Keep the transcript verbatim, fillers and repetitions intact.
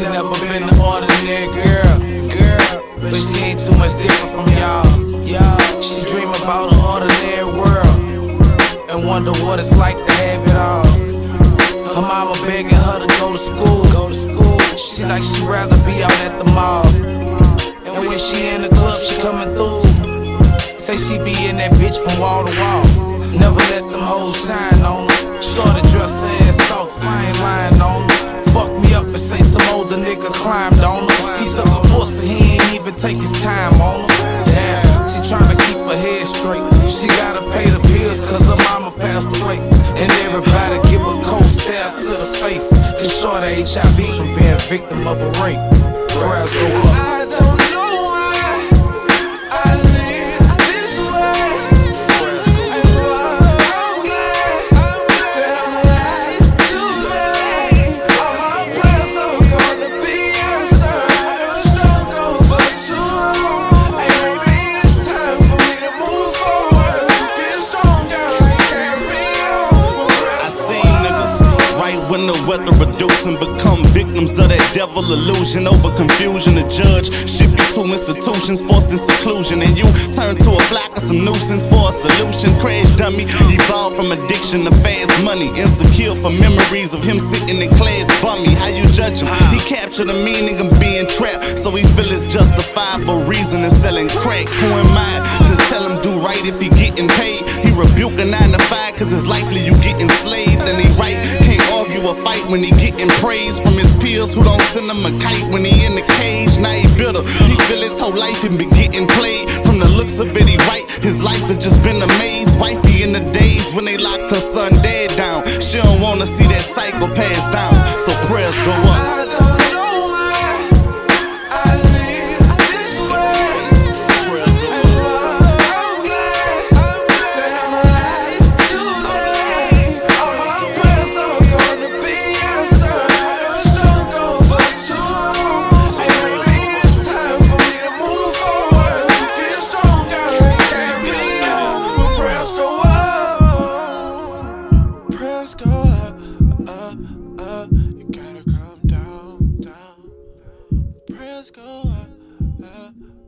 She never been an ordinary girl, girl, but she ain't too much different from y'all. Y'all, she dream about an ordinary world and wonder what it's like to have it all. Her mama begging her to go to school, go to school. She like she rather be out at the mall. And when she in the club, she coming through. Say she be in that bitch from wall to wall. Never let them hoes shine on her. Shorty dress her ass off, fine line on her. Fuck me up and say some older nigga climbed on her. He took a pussy, he ain't even take his time on her. Damn, she tryna keep her head straight. She gotta pay the bills cause her mama passed away. And everybody give her cold stares to the face. Cause shorty H I V from being victim of a rape. Prayers go up. When the weather reduce and become victims of that devil illusion. Over confusion, the judge ship you to institutions forced in seclusion, and you turn to a block of some nuisance for a solution. Crash dummy, evolved from addiction to fast money. Insecure for memories of him sitting in class bummy. How you judge him? He captured the meaning of being trapped, so he feel it's justifiable reason in selling crack. Who am I to tell him do right if he getting paid? He rebuke a nine to five cause it's likely you get enslaved. And he right, can't argue a fight when he getting praise from his peers who don't send him a kite when he in the cage. Now he bitter, he feel his whole life he been getting played. From the looks of it he right, his life has just been a maze. Wifey in the days when they locked her son dead down. She don't wanna see that cycle pass down, so prayers go up. Prayers go up, up, up. You gotta calm down, down. Prayers go up, up.